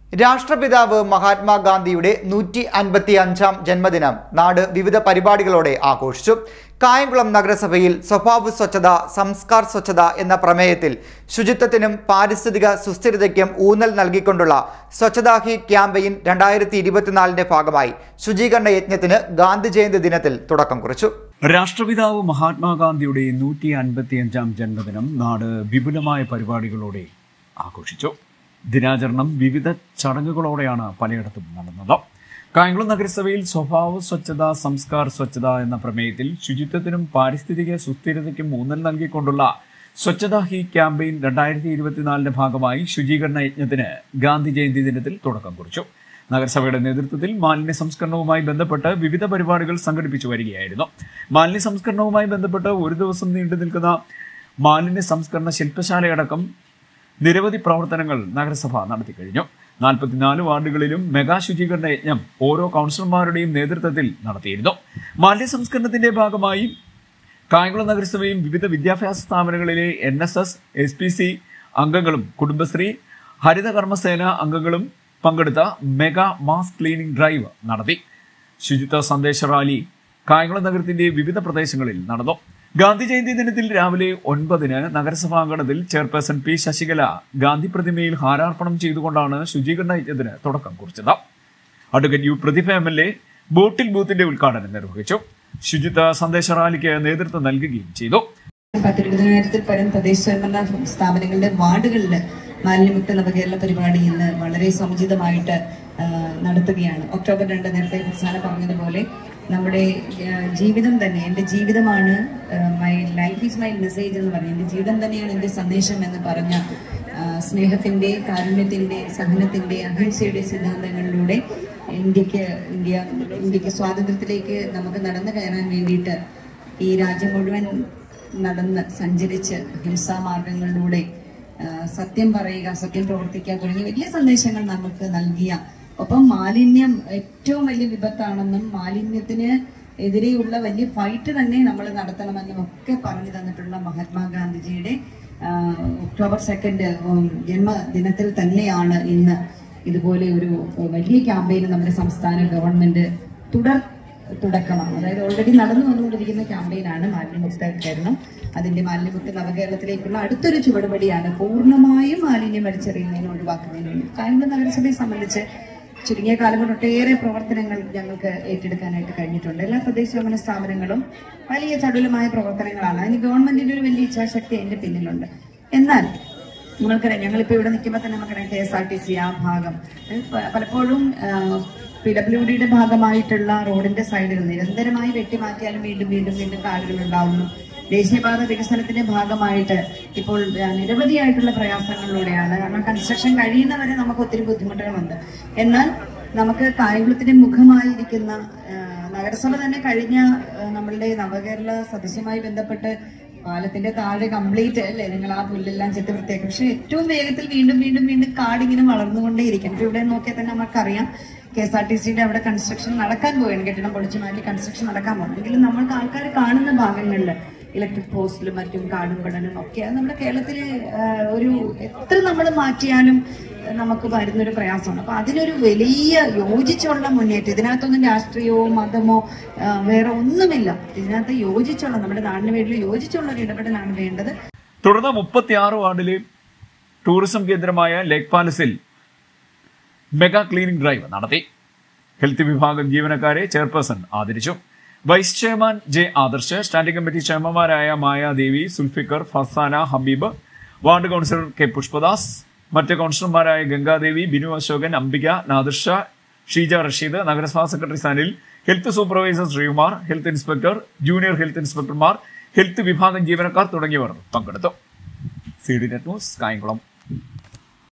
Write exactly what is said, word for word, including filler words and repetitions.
രാഷ്ട്രപിതാവ് മഹാത്മാഗാന്ധിയുടെ നൂറ്റി അൻപത്തി അഞ്ചാം ജന്മദിനം നാട് വിവിധ പരിപാടികളോടെ ആഘോഷിച്ചു. കായംകുളം നഗരസഭയിൽ സ്വഭാവ സ്വച്ഛത സംസ്കാർ സ്വച്ഛത എന്ന പ്രമേയത്തിൽ ശുചിത്വത്തിനും പാരിസ്ഥിതിക സുസ്ഥിരതയ്ക്കും ഊന്നൽ നൽകിക്കൊണ്ടുള്ള സ്വച്ഛതാ ഹി ക്യാമ്പയിൻ രണ്ടായിരത്തി ഇരുപത്തിനാലിന്റെ ഭാഗമായി ശുചീകരണ യജ്ഞത്തിന് ഗാന്ധി ജയന്തി ദിനത്തിൽ തുടക്കം കുറിച്ചു. രാഷ്ട്രപിതാവ് മഹാത്മാഗാന്ധിയുടെ നൂറ്റി അൻപത്തിയഞ്ചാം ജന്മദിനം നാട് വിപുലമായ പരിപാടികളോടെ ആഘോഷിച്ചു. ദിനാചരണം വിവിധ ചടങ്ങുകളോടെയാണ് പലയിടത്തും നടന്നത്. കായംകുളം നഗരസഭയിൽ സ്വഭാവ സ്വച്ഛത സംസ്കാർ സ്വച്ഛത എന്ന പ്രമേയത്തിൽ ശുചിത്വത്തിനും പാരിസ്ഥിതിക സുസ്ഥിരതയ്ക്കും ഊന്നൽ നൽകിക്കൊണ്ടുള്ള സ്വച്ഛതാ ഹി ക്യാമ്പയിൻ രണ്ടായിരത്തി ഇരുപത്തിനാലിന്റെ ഭാഗമായി ശുചീകരണ യജ്ഞത്തിന് ഗാന്ധി ജയന്തി ദിനത്തിൽ തുടക്കം കുറിച്ചു. നഗരസഭയുടെ നേതൃത്വത്തിൽ മാലിന്യ സംസ്കരണവുമായി ബന്ധപ്പെട്ട് വിവിധ പരിപാടികൾ സംഘടിപ്പിച്ചു വരികയായിരുന്നു. മാലിന്യ സംസ്കരണവുമായി ബന്ധപ്പെട്ട് ഒരു ദിവസം നീണ്ടു നിൽക്കുന്ന മാലിന്യ സംസ്കരണ ശില്പശാലയടക്കം നിരവധി പ്രവർത്തനങ്ങൾ നഗരസഭ നടത്തിക്കഴിഞ്ഞു. നാൽപ്പത്തിനാല് വാർഡുകളിലും മെഗാ ശുചീകരണ യജ്ഞം ഓരോ കൗൺസിലർമാരുടെയും നേതൃത്വത്തിൽ നടത്തിയിരുന്നു. മാലിന്യ സംസ്കരണത്തിന്റെ ഭാഗമായി കായംകുളം നഗരസഭയും വിവിധ വിദ്യാഭ്യാസ സ്ഥാപനങ്ങളിലെ N S S S P C അംഗങ്ങളും കുടുംബശ്രീ ഹരിത കർമ്മസേന അംഗങ്ങളും പങ്കെടുത്ത മെഗാ മാസ് ക്ലീനിംഗ് ഡ്രൈവ് നടത്തി. ശുചിത്വ സന്ദേശ റാലി കായംകുളം നഗരത്തിന്റെ വിവിധ പ്രദേശങ്ങളിൽ നടന്നു. ഗാന്ധി ജയന്തി ദിനത്തിൽ രാവിലെ ഒൻപതിന് നഗരസഭാങ്കണത്തിൽ ചെയർപേഴ്സൺ പി ശശികല ഗാന്ധി പ്രതിമയിൽ ഹാരാർപ്പണം ചെയ്തുകൊണ്ടാണ് ശുചീകരണ യജ്ഞത്തിന് തുടക്കം കുറിച്ചത്. Advocate U Prathibha M L A bottle ബൂത്തിന്റെ ഉദ്ഘാടനം നിർവഹിച്ചു. ശുചിത്വ സന്ദേശ റാലിക്ക് നേതൃത്വം നൽകുകയും ചെയ്തു. പത്തിരുപതിനായിരത്തിൽ പരം തദ്ദേശ സ്വയംഭരണ സ്ഥാപനങ്ങളുടെ വാർഡുകളിൽ മാലിന്യമുക്ത നവകേരള പരിപാടി ഇന്ന് വളരെ സമുചിതമായിട്ട് നടത്തുകയാണ്. ഒക്ടോബർ രണ്ട് നേരത്തെ പ്രധാന പറഞ്ഞതുപോലെ നമ്മുടെ ജീവിതം തന്നെ എൻ്റെ ജീവിതമാണ്, my life is my message എന്ന് പറയും, എൻ്റെ ജീവിതം തന്നെയാണ് എൻ്റെ സന്ദേശം എന്ന് പറഞ്ഞ സ്നേഹത്തിൻ്റെ, കാരുണ്യത്തിൻ്റെ, സഹനത്തിൻ്റെ, അഹിംസയുടെ സിദ്ധാന്തങ്ങളിലൂടെ ഇന്ത്യക്ക് ഇന്ത്യ ഇന്ത്യക്ക് സ്വാതന്ത്ര്യത്തിലേക്ക് നമുക്ക് നടന്നു കയറാൻ വേണ്ടിയിട്ട് ഈ രാജ്യം മുഴുവൻ നടന്ന് സഞ്ചരിച്ച് ഹിംസാ മാർഗങ്ങളിലൂടെ സത്യം പറയുക, സത്യം പ്രവർത്തിക്കുക തുടങ്ങിയ വലിയ സന്ദേശങ്ങൾ നമുക്ക് നൽകിയ, ഒപ്പം മാലിന്യം ഏറ്റവും വലിയ വിപത്താണെന്നും മാലിന്യത്തിന് എതിരെയുള്ള വലിയ ഫൈറ്റ് തന്നെ നമ്മൾ നടത്തണമെന്നും ഒക്കെ പറഞ്ഞു തന്നിട്ടുള്ള മഹാത്മാഗാന്ധിജിയുടെ ഒക്ടോബർ സെക്കൻഡ് ജന്മദിനത്തിൽ തന്നെയാണ് ഇന്ന് ഇതുപോലെ ഒരു വലിയ ക്യാമ്പയിൻ നമ്മുടെ സംസ്ഥാന ഗവൺമെന്റ് തുടർ തുടക്കമാണ്. അതായത് ഓൾറെഡി നടന്നു വന്നുകൊണ്ടിരിക്കുന്ന ക്യാമ്പയിനാണ് മാലിന്യമുക്ത കേരളം. അതിന്റെ മാലിന്യമുക്ത നവകേരളത്തിലേക്കുള്ള അടുത്തൊരു ചുവടുപടിയാണ് പൂർണ്ണമായും മാലിന്യം വലിച്ചെറിയുന്നതിന് ഒഴിവാക്കുന്നതിന് വേണ്ടി. കായംകുളം നഗരസഭയെ സംബന്ധിച്ച് ചുരുങ്ങിയ കാലം കൊണ്ട് ഒട്ടേറെ പ്രവർത്തനങ്ങൾ ഞങ്ങൾക്ക് ഏറ്റെടുക്കാനായിട്ട് കഴിഞ്ഞിട്ടുണ്ട്. എല്ലാ തദ്ദേശ സ്വയംഭരണ സ്ഥാപനങ്ങളും വലിയ ചടുലമായ പ്രവർത്തനങ്ങളാണ്. അതിന് ഗവൺമെന്റിന്റെ ഒരു വലിയ ഇച്ഛാശക്തി അതിന്റെ പിന്നിലുണ്ട്. എന്നാൽ നിങ്ങൾക്കറിയാം, ഞങ്ങളിപ്പോൾ ഇവിടെ നിൽക്കുമ്പോൾ തന്നെ നമുക്കറിയാം K S R T C ആ ഭാഗം പലപ്പോഴും പി ഡബ്ല്യു ഡിയുടെ ഭാഗമായിട്ടുള്ള റോഡിന്റെ സൈഡിൽ നിരന്തരമായി വെട്ടിമാറ്റിയാലും വീണ്ടും വീണ്ടും വീണ്ടും കാടുകൾ ഉണ്ടാവുന്നു. ദേശീയപാത വികസനത്തിന്റെ ഭാഗമായിട്ട് ഇപ്പോൾ നിരവധിയായിട്ടുള്ള പ്രയാസങ്ങളിലൂടെയാണ്. കാരണം കൺസ്ട്രക്ഷൻ കഴിയുന്നവരെ നമുക്ക് ഒത്തിരി ബുദ്ധിമുട്ടുകളുണ്ട്. എന്നാൽ നമുക്ക് കായംകുളത്തിന്റെ മുഖമായിരിക്കുന്ന നഗരസഭ തന്നെ കഴിഞ്ഞ നമ്മളുടെ നവകേരള സദസ്യവുമായി ബന്ധപ്പെട്ട് പാലത്തിന്റെ താഴെ കംപ്ലീറ്റ് അല്ലേ നിങ്ങൾ ആ പുല്ലെല്ലാം ചെത്തി വൃത്തിയാക്കും. പക്ഷെ ഏറ്റവും വേഗത്തിൽ വീണ്ടും വീണ്ടും വീണ്ടും കാടിങ്ങനെ വളർന്നുകൊണ്ടേയിരിക്കും. ഇപ്പൊ ഇവിടെ നോക്കിയാൽ തന്നെ നമുക്കറിയാം കെ എസ് ആർ ടി സിയുടെ അവിടെ കൺസ്ട്രക്ഷൻ നടക്കാൻ പോവുകയാണ്. കെട്ടിടം പൊളിച്ചു മാറ്റി കൺസ്ട്രക്ഷൻ നടക്കാൻ പോകും. എങ്കിലും നമ്മൾക്ക് ആൾക്കാർ കാണുന്ന ഭാഗങ്ങളിൽ ഇലക്ട്രിക് പോസ്റ്റിലും മറ്റും കാടും കടലും ഒക്കെ അത് നമ്മുടെ കേരളത്തിലെ ഒരു എത്ര നമ്മൾ മാറ്റിയാലും നമുക്ക് വരുന്നൊരു പ്രയാസമാണ്. അപ്പൊ അതിനൊരു വലിയ യോജിച്ചുള്ള മുന്നേറ്റം, ഇതിനകത്തൊന്നും രാഷ്ട്രീയമോ മതമോ വേറെ ഒന്നുമില്ല, ഇതിനകത്ത് യോജിച്ചുള്ള നമ്മുടെ നാടിന് വേണ്ടി യോജിച്ചുള്ള ഒരു ഇടപെടലാണ് വേണ്ടത്. തുടർന്ന് മുപ്പത്തിയാറ് വാർഡിലെ ടൂറിസം കേന്ദ്രമായ ലേക്ക് പാലസിൽ മെഗാ ക്ലീനിംഗ് ഡ്രൈവ് നടത്തി. ഹെൽത്ത് വിഭാഗം ജീവനക്കാരെ ചെയർപേഴ്സൺ ആദരിച്ചു. Vice chairman J Adarsh, standing committee ചെയർമാൻമാരായ Mayadevi, Sulfikar, Fasana, Habeeb, ward councillor K Pushpadas, മറ്റ് കൌൺസിലർമാരായ ഗംഗാദേവി, ബിനു അശോകൻ, അംബിക, നാദിർഷ, ഷീജ റഷീദ്, നഗരസഭാ secretary Sanil, health supervisor Sreekumar, health inspector, junior health ഇൻസ്പെക്ടർമാർ, ഹെൽത്ത് വിഭാഗം ജീവനക്കാർ തുടങ്ങിയവർ പങ്കെടുത്തു. C D net news, Kayamkulam.